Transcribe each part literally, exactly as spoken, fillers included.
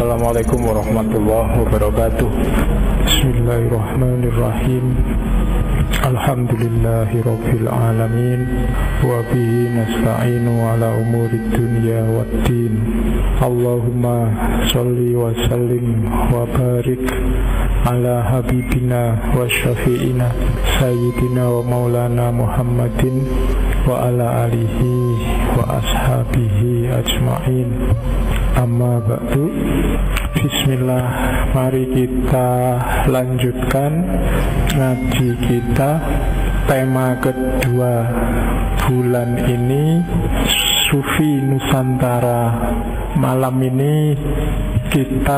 Assalamualaikum warahmatullahi wabarakatuh. Bismillahirrahmanirrahim. Alhamdulillahi rabbil alamin. Wa bihi nasta'inu ala umurid dunya waddin. Allahumma sholli wa sallim wa barik ala habibina wa syafi'ina sayyidina wa maulana Muhammadin wa ala alihi wa ashabihi ajma'in. Amma ba'du. Bismillah, mari kita lanjutkan ngaji kita. Tema kedua bulan ini, Sufi Nusantara. Malam ini kita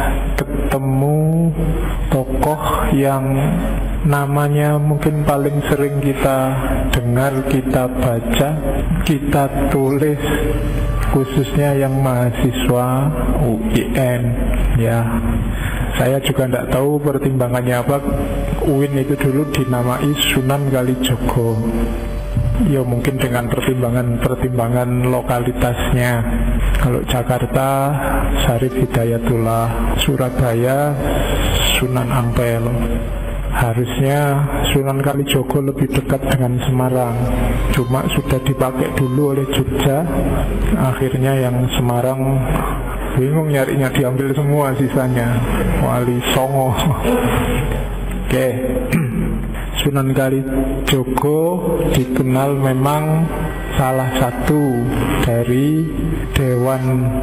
ketemu tokoh yang namanya mungkin paling sering kita dengar, kita baca, kita tulis, khususnya yang mahasiswa U I N ya. Saya juga tidak tahu pertimbangannya apa. U I N itu dulu dinamai Sunan Kalijogo. Ya mungkin dengan pertimbangan-pertimbangan lokalitasnya. Kalau Jakarta Syarif Hidayatullah, Surabaya Sunan Ampel. Harusnya Sunan Kalijogo lebih dekat dengan Semarang, cuma sudah dipakai dulu oleh Jogja. Akhirnya yang Semarang bingung nyarinya, diambil semua sisanya. Wali Songo. Oke. Sunan Kalijogo dikenal memang salah satu dari dewan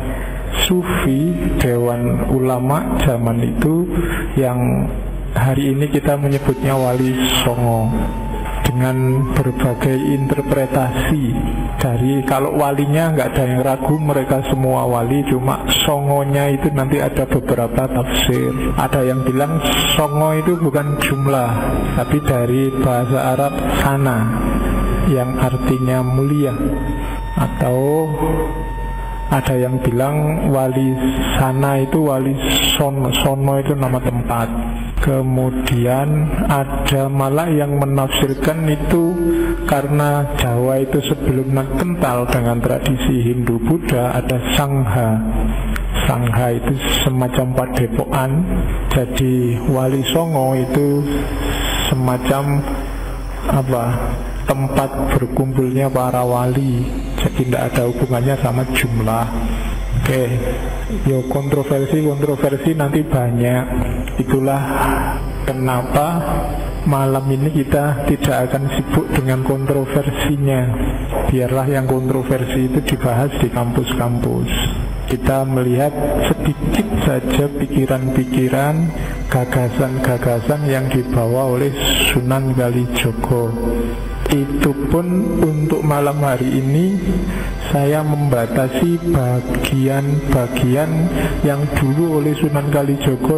sufi, dewan ulama zaman itu yang hari ini kita menyebutnya Wali Songo, dengan berbagai interpretasi. Dari kalau walinya nggak ada yang ragu, mereka semua wali, cuma songonya itu nanti ada beberapa tafsir. Ada yang bilang songo itu bukan jumlah, tapi dari bahasa Arab sana, yang artinya mulia. Atau ada yang bilang wali sana itu wali sono, sono itu nama tempat. Kemudian ada malah yang menafsirkan itu karena Jawa itu sebelumnya kental dengan tradisi Hindu Buddha, ada Sangha. Sangha itu semacam padepokan. Jadi Wali Songo itu semacam apa? Tempat berkumpulnya para wali. Jadi tidak ada hubungannya sama jumlah. Oke, yo kontroversi-kontroversi nanti banyak. Itulah kenapa malam ini kita tidak akan sibuk dengan kontroversinya. Biarlah yang kontroversi itu dibahas di kampus-kampus. Kita melihat sedikit saja pikiran-pikiran, gagasan-gagasan yang dibawa oleh Sunan Kalijogo. Itu pun untuk malam hari ini saya membatasi bagian-bagian yang dulu oleh Sunan Kalijogo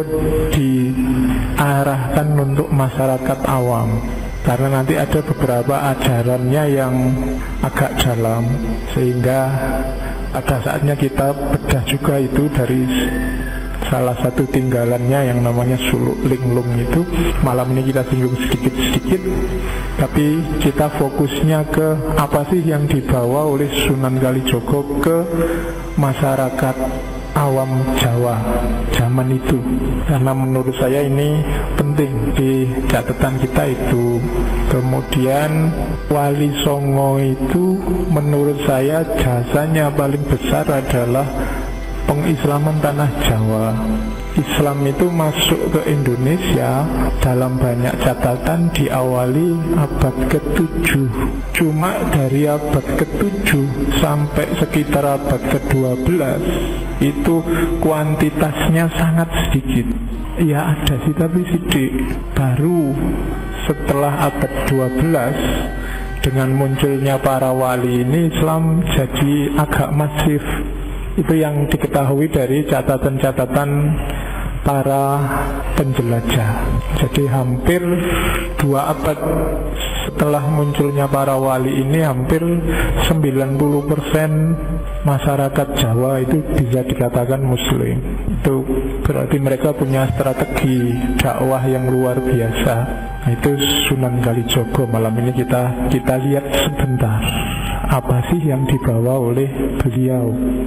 diarahkan untuk masyarakat awam, karena nanti ada beberapa ajarannya yang agak dalam, sehingga pada saatnya kita bedah juga itu dari salah satu tinggalannya yang namanya Suluk Linglung itu. Malam ini kita singgung sedikit-sedikit, tapi kita fokusnya ke apa sih yang dibawa oleh Sunan Kalijogo ke masyarakat awam Jawa zaman itu. Karena menurut saya ini penting di catatan kita itu. Kemudian Wali Songo itu menurut saya jasanya paling besar adalah pengislaman tanah Jawa. Islam itu masuk ke Indonesia dalam banyak catatan diawali abad ketujuh. Cuma dari abad ketujuh sampai sekitar abad kedua belas itu kuantitasnya sangat sedikit. Ya ada sih, tapi sedikit. Baru setelah abad dua belas dengan munculnya para wali ini, Islam jadi agak masif. Itu yang diketahui dari catatan-catatan para penjelajah. Jadi hampir dua abad setelah munculnya para wali ini, hampir sembilan puluh persen masyarakat Jawa itu bisa dikatakan Muslim. Itu berarti mereka punya strategi dakwah yang luar biasa. Itu Sunan Kalijogo. Malam ini kita kita lihat sebentar apa sih yang dibawa oleh beliau.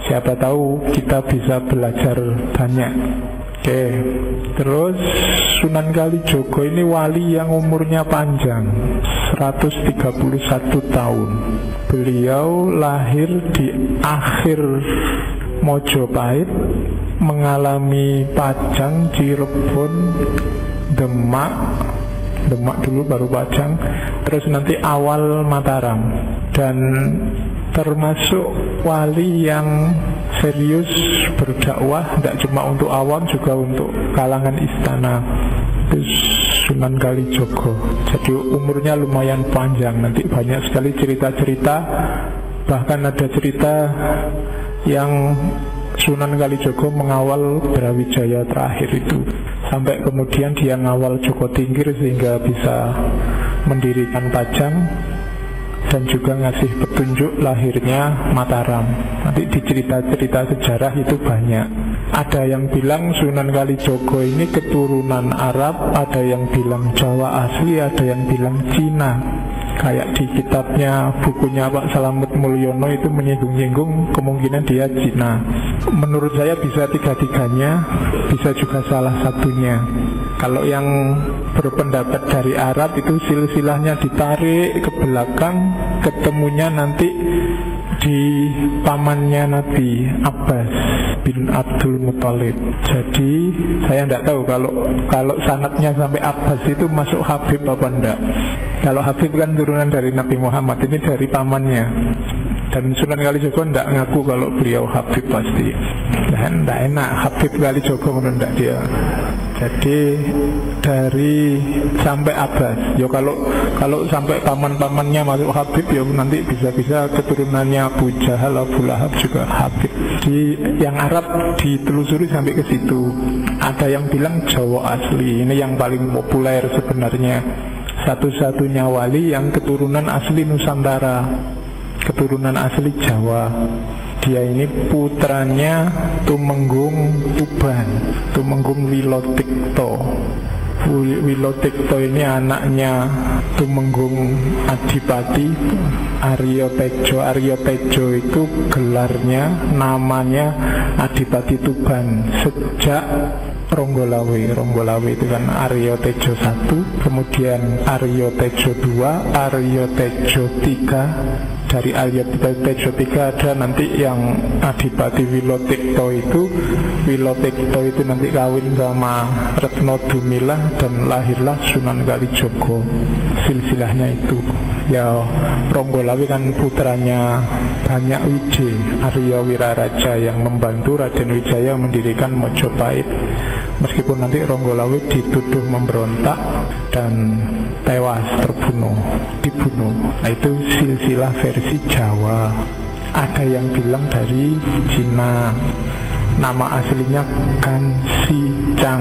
Siapa tahu kita bisa belajar banyak. Oke, terus Sunan Kalijogo ini wali yang umurnya panjang, seratus tiga puluh satu tahun. Beliau lahir di akhir Mojopahit, mengalami Pajang, Cirebon, Demak, Demak dulu baru Pajang, terus nanti awal Mataram. Dan termasuk wali yang serius berdakwah, tidak cuma untuk awam, juga untuk kalangan istana. Itu Sunan Kalijogo. Jadi umurnya lumayan panjang, nanti banyak sekali cerita-cerita. Bahkan ada cerita yang Sunan Kalijogo mengawal Brawijaya terakhir itu, sampai kemudian dia ngawal Joko Tingkir sehingga bisa mendirikan Pajang, dan juga ngasih petunjuk lahirnya Mataram. Nanti di cerita-cerita sejarah itu banyak. Ada yang bilang Sunan Kalijogo ini keturunan Arab, ada yang bilang Jawa asli, ada yang bilang Cina. Kayak di kitabnya, bukunya Pak Slamet Mulyono itu menyinggung-nyinggung kemungkinan dia Cina. Menurut saya bisa tiga-tiganya, bisa juga salah satunya. Kalau yang berpendapat dari Arab itu silsilahnya ditarik ke belakang, ketemunya nanti di pamannya Nabi Abbas bin Abdul Muthalib. Jadi saya tidak tahu kalau kalau sanadnya sampai Abbas itu masuk Habib apa enggak. Kalau Habib kan turunan dari Nabi Muhammad, ini dari pamannya. Dan Sunan Kalijogo tidak ngaku kalau beliau Habib pasti. Dan tidak enak Habib Kalijogo menurut dia. Jadi dari sampai Abbas. Ya kalau kalau sampai paman-pamannya masuk Habib, ya nanti bisa-bisa keturunannya Abu Jahal, Abu Lahab juga Habib. Di yang Arab ditelusuri sampai ke situ. Ada yang bilang Jawa asli. Ini yang paling populer sebenarnya. Satu-satunya wali yang keturunan asli Nusantara, keturunan asli Jawa. Dia ini putranya Tumenggung Tuban, Tumenggung Wilotikto. Wilotikto ini anaknya Tumenggung Adipati Aryo Tejo. Aryo Tejo itu gelarnya, namanya Adipati Tuban sejak Ronggolawe. Ronggolawe itu kan Aryo Tejo satu, kemudian Aryo Tejo dua, Aryo Tejo tiga. Dari Aryo Tejo tiga ada nanti yang Adipati Wilotikto itu. Wilotikto itu nanti kawin sama Retno Dumilah dan lahirlah Sunan Kalijogo. Silsilahnya itu. Ya Ronggolawe kan putranya Banyak Wiji, Arya Wiraraja yang membantu Raden Wijaya mendirikan Mojopahit. Meskipun nanti Ronggolawe dituduh memberontak dan tewas, terbunuh, dibunuh. Nah, itu silsilah versi Jawa. Ada yang bilang dari Cina. Nama aslinya Gansicang.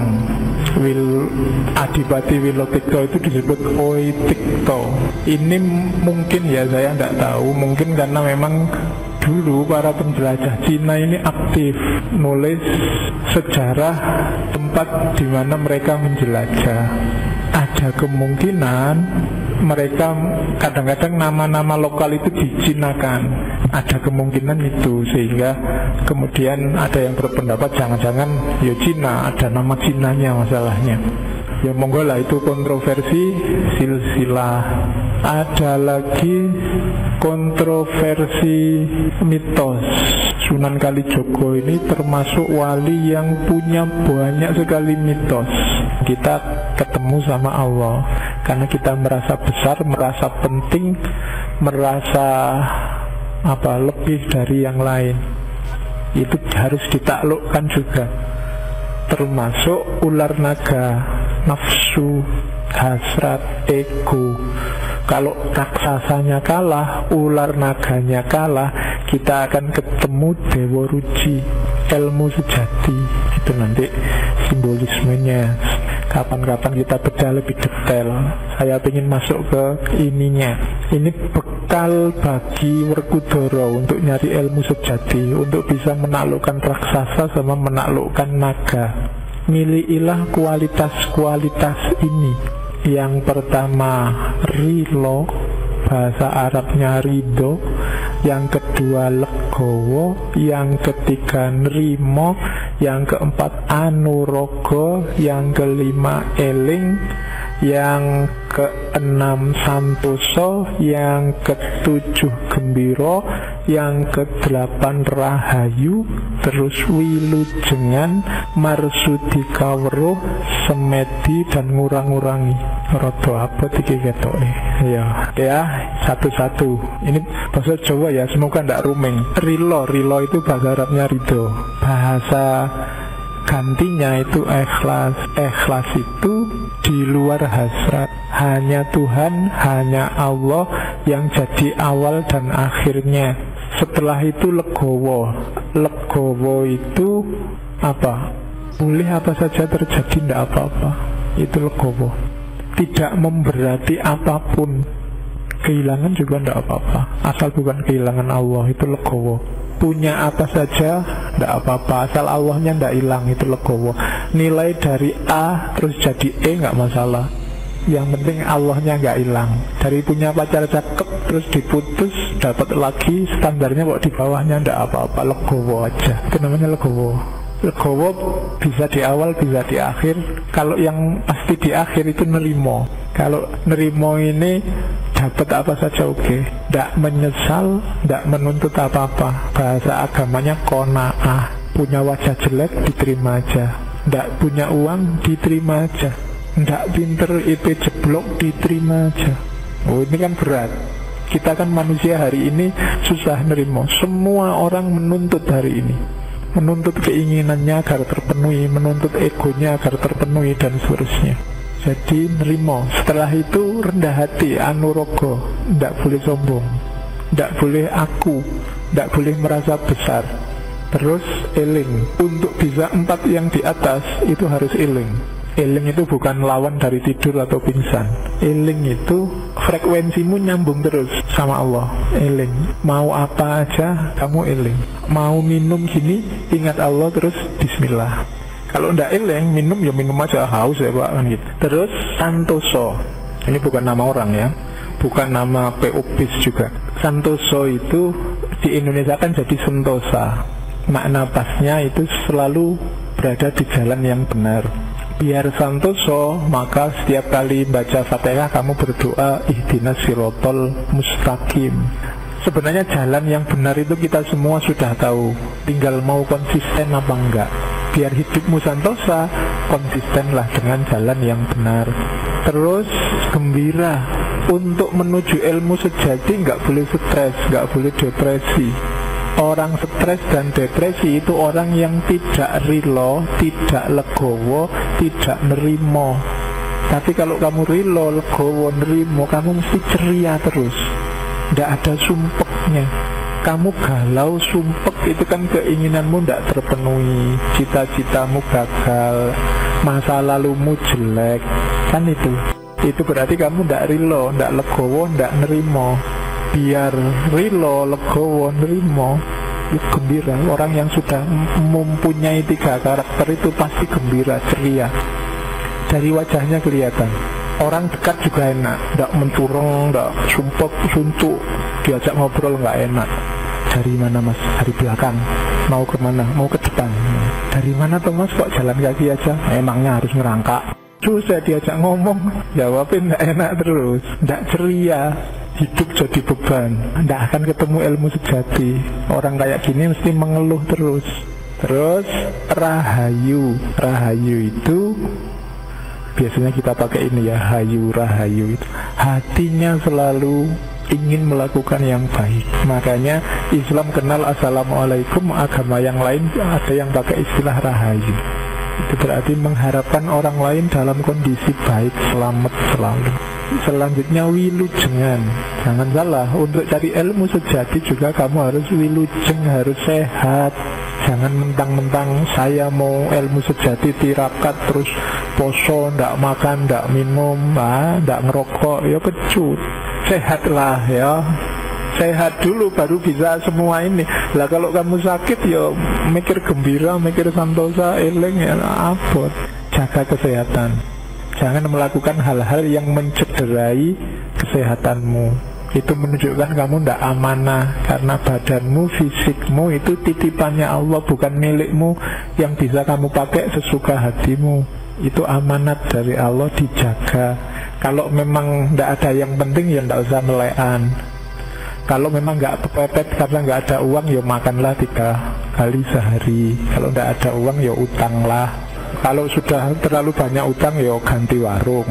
Wil Adipati Wilotikto itu disebut Oitikto. Ini mungkin ya saya tidak tahu, mungkin karena memang dulu para penjelajah Cina ini aktif nulis sejarah tempat di mana mereka menjelajah. Ada kemungkinan mereka kadang-kadang nama-nama lokal itu dicinakan. Ada kemungkinan itu, sehingga kemudian ada yang berpendapat jangan-jangan ya Cina, ada nama Cinanya masalahnya. Ya monggo lah, itu kontroversi silsilah. Ada lagi kontroversi mitos. Sunan Kalijogo ini termasuk wali yang punya banyak sekali mitos. Kita ketemu sama Allah karena kita merasa besar, merasa penting, merasa apa lebih dari yang lain. Itu harus ditaklukkan juga. Termasuk ular naga, nafsu, hasrat, ego. Kalau raksasanya kalah, ular naganya kalah, kita akan ketemu Dewa Ruci, ilmu sejati. Itu nanti simbolismenya. Kapan-kapan kita bedah lebih detail. Saya ingin masuk ke ininya. Ini bekal bagi Werkudara untuk nyari ilmu sejati, untuk bisa menaklukkan raksasa sama menaklukkan naga. Milikilah kualitas-kualitas ini. Yang pertama Rilo, bahasa Arabnya Ridho. Yang kedua Lego. legowo, yang ketiga nerimo, yang keempat anurogo, yang kelima eling, yang keenam santoso, yang ketujuh gembiro, yang kedelapan rahayu, terus wilujengan, marsudi kawruh, semedi dan ngurang-ngurangi. Rodo apa iki ketoke? Ya, ya satu-satu. Ini bahasa Jawa ya, semoga ndak rumeng. Rilo, rilo itu bahasa Arabnya ridho. Bahasa gantinya itu ikhlas. Ikhlas itu di luar hasrat, hanya Tuhan, hanya Allah yang jadi awal dan akhirnya. Setelah itu legowo. Legowo itu apa? Boleh apa saja terjadi, tidak apa-apa. Itu legowo. Tidak memberati apapun. Kehilangan juga tidak apa-apa, asal bukan kehilangan Allah. Itu legowo. Punya apa saja tidak apa-apa, asal Allahnya tidak hilang. Itu legowo. Nilai dari A terus jadi E nggak masalah, yang penting Allahnya nggak hilang. Dari punya pacar cakep terus diputus, dapat lagi, standarnya kok di bawahnya tidak apa-apa. Legowo aja, itu namanya legowo. Legowo bisa di awal, bisa di akhir. Kalau yang pasti di akhir itu nerimo. Kalau nerimo ini dapat apa saja oke, okay. Tidak menyesal, tidak menuntut apa-apa. Bahasa agamanya qanaah. Punya wajah jelek diterima aja, tidak punya uang diterima aja, tidak pinter I P jeblok diterima aja. Oh, ini kan berat. Kita kan manusia hari ini susah nerimo. Semua orang menuntut hari ini, menuntut keinginannya agar terpenuhi, menuntut egonya agar terpenuhi, dan seterusnya. Jadi nerimo. Setelah itu rendah hati, anurogo, tidak boleh sombong, tidak boleh aku, tidak boleh merasa besar. Terus eling. Untuk bisa empat yang di atas itu harus eling. Eling itu bukan lawan dari tidur atau pingsan. Eling itu frekuensimu nyambung terus sama Allah. Eling. Mau apa aja kamu eling. Mau minum gini, ingat Allah terus bismillah. Kalau ndak eling, minum ya minum aja, haus ya Pak, kan gitu. Terus santoso. Ini bukan nama orang ya, bukan nama P O bis juga. Santoso itu di Indonesia kan jadi sentosa. Makna pasnya itu selalu berada di jalan yang benar. Biar santoso, maka setiap kali baca Fatihah kamu berdoa ihdinas sirotol mustaqim. Sebenarnya jalan yang benar itu kita semua sudah tahu, tinggal mau konsisten apa enggak. Biar hidupmu santosa, konsistenlah dengan jalan yang benar. Terus gembira. Untuk menuju ilmu sejati nggak boleh stres, nggak boleh depresi. Orang stres dan depresi itu orang yang tidak rilo, tidak legowo, tidak nerimo. Tapi kalau kamu rilo, legowo, nerimo, kamu mesti ceria terus, nggak ada sumpeknya. Kamu galau, sumpek, itu kan keinginanmu tidak terpenuhi, cita-citamu gagal, masa lalumu jelek, kan itu. Itu berarti kamu tidak rilo, tidak legowo, tidak nerimo. Biar rilo, legowo, nerimo, itu gembira. Orang yang sudah mempunyai tiga karakter itu pasti gembira, ceria. Dari wajahnya kelihatan. Orang dekat juga enak, tidak mencurang, tidak sumpek, suntuk. Diajak ngobrol nggak enak. Dari mana mas? Dari belakang. Mau kemana? Mau ke depan. Dari mana tuh mas? Kok jalan kaki aja? Emangnya harus ngerangkak? Susah diajak ngomong, jawabin nggak enak terus, nggak ceria. Hidup jadi beban, nggak akan ketemu ilmu sejati. Orang kayak gini mesti mengeluh terus. Terus rahayu. Rahayu itu biasanya kita pakai ini ya, hayu, rahayu itu hatinya selalu ingin melakukan yang baik. Makanya Islam kenal assalamualaikum, agama yang lain ada yang pakai istilah rahayu. Itu berarti mengharapkan orang lain dalam kondisi baik, selamat selalu. Selanjutnya wilujengan. Jangan salah, untuk cari ilmu sejati juga kamu harus wilujeng, harus sehat. Jangan mentang-mentang saya mau ilmu sejati tirakat terus poso, ndak makan, ndak minum, ah, ndak ngerokok, ya pecut. Sehatlah ya. Sehat dulu baru bisa semua ini. Lah kalau kamu sakit ya mikir gembira, mikir santosa, eling ya abot. Jaga kesehatan. Jangan melakukan hal-hal yang mencederai kesehatanmu. itu menunjukkan kamu tidak amanah, karena badanmu, fisikmu itu titipannya Allah, bukan milikmu yang bisa kamu pakai sesuka hatimu. Itu amanat dari Allah, dijaga. Kalau memang tidak ada yang penting ya tidak usah melekan. Kalau memang nggak kepepet karena nggak ada uang, ya makanlah tiga kali sehari. Kalau nggak ada uang, ya utanglah. Kalau sudah terlalu banyak utang, ya ganti warung.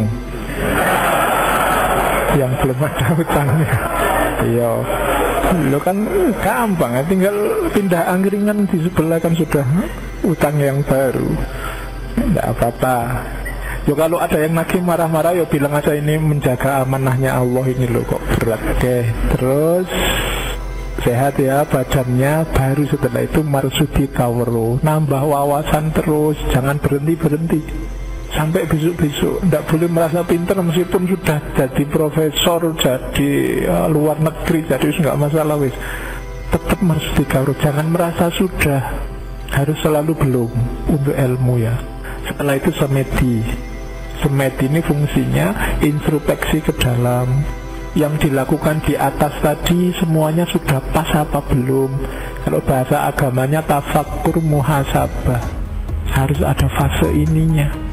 Yang belum ada utangnya, iya, lo kan gampang, tinggal pindah angkringan di sebelah kan sudah utang yang baru. Nggak apa-apa. Yo kalau ada yang nagih marah-marah, yo bilang aja ini menjaga amanahnya Allah ini loh, kok berat. Oke, terus sehat ya badannya, baru setelah itu marsudi kawero, nambah wawasan terus, jangan berhenti-berhenti sampai besok-besok. Nggak boleh merasa pintar meskipun sudah jadi profesor, jadi uh, luar negeri, jadi nggak masalah wis. Tetap marsudi kawero, jangan merasa sudah, harus selalu belum untuk ilmu ya. Setelah itu semedi. Semedi ini fungsinya introspeksi ke dalam. Yang dilakukan di atas tadi semuanya sudah pas apa belum? Kalau bahasa agamanya tafakkur muhasabah, harus ada fase ininya.